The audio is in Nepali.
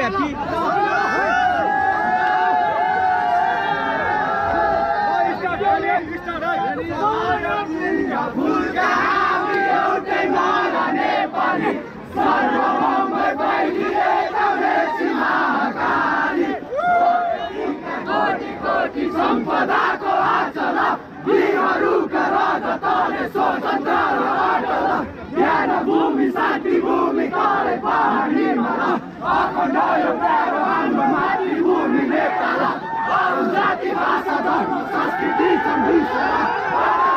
सम्पदाको आचल बिहारका रगतले स्वतन्त्र अटल ज्ञान भूमि शान्ति भूमि तले पहाडीमा अखण्ड यो प्यारो हाम्रो मातृभूमि नेपाल अरू जाति भाषा धर्म संस्कृति छन् विश्व